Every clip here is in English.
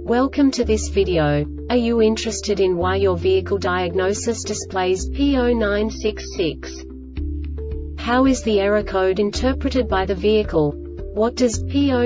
Welcome to this video. Are you interested in why your vehicle diagnosis displays P0966? How is the error code interpreted by the vehicle? What does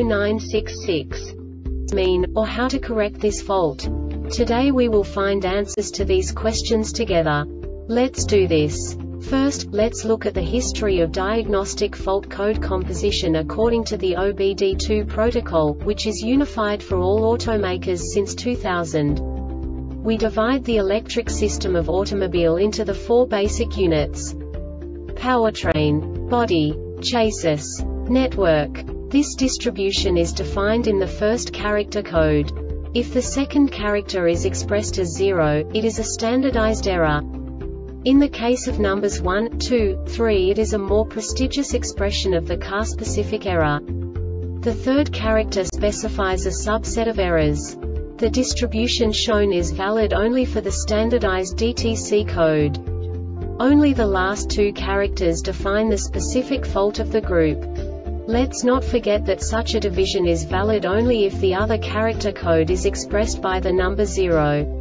P0966 mean, or how to correct this fault? Today we will find answers to these questions together. Let's do this. First, let's look at the history of diagnostic fault code composition according to the OBD2 protocol, which is unified for all automakers since 2000. We divide the electric system of automobile into the four basic units: powertrain, body, chassis, network. This distribution is defined in the first character code. If the second character is expressed as 0, it is a standardized error. In the case of numbers 1, 2, 3, it is a more prestigious expression of the car-specific error. The third character specifies a subset of errors. The distribution shown is valid only for the standardized DTC code. Only the last two characters define the specific fault of the group. Let's not forget that such a division is valid only if the other character code is expressed by the number 0.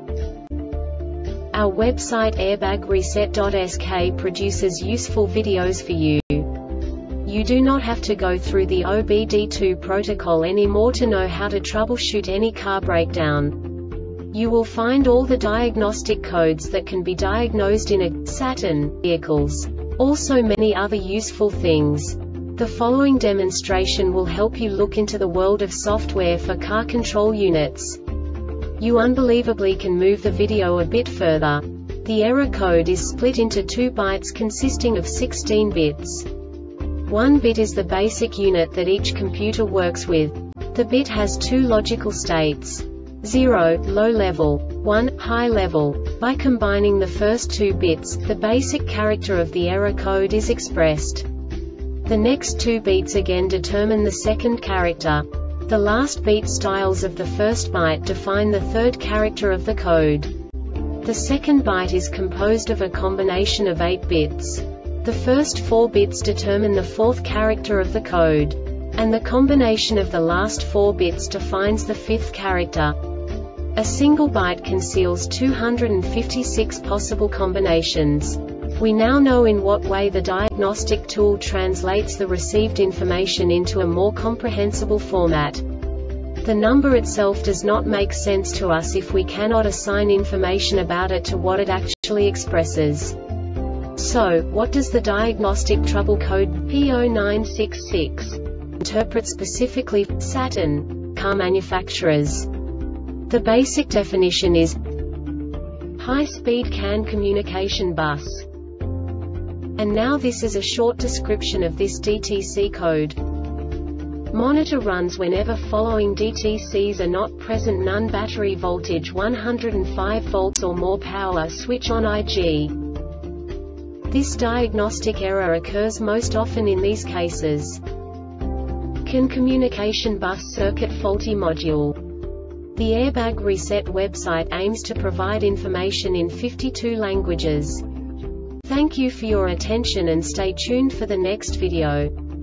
Our website airbagreset.sk produces useful videos for you. You do not have to go through the OBD2 protocol anymore to know how to troubleshoot any car breakdown. You will find all the diagnostic codes that can be diagnosed in a Saturn vehicles. Also many other useful things. The following demonstration will help you look into the world of software for car control units. You unbelievably can move the video a bit further. The error code is split into 2 bytes consisting of 16 bits. 1 bit is the basic unit that each computer works with. The bit has 2 logical states: 0, low level, 1, high level. By combining the first 2 bits, the basic character of the error code is expressed. The next 2 beats again determine the second character. The last beat styles of the first byte define the third character of the code. The second byte is composed of a combination of 8 bits. The first 4 bits determine the fourth character of the code. And the combination of the last 4 bits defines the fifth character. A single byte conceals 256 possible combinations. We now know in what way the diagnostic tool translates the received information into a more comprehensible format. The number itself does not make sense to us if we cannot assign information about it to what it actually expresses. So, what does the diagnostic trouble code P0966 interpret specifically for Saturn car manufacturers? The basic definition is high-speed CAN communication bus. And now this is a short description of this DTC code. Monitor runs whenever following DTCs are not present: none, battery voltage 105 volts or more, power switch on IG. This diagnostic error occurs most often in these cases: CAN communication bus circuit faulty module. The Airbag Reset website aims to provide information in 52 languages. Thank you for your attention and stay tuned for the next video.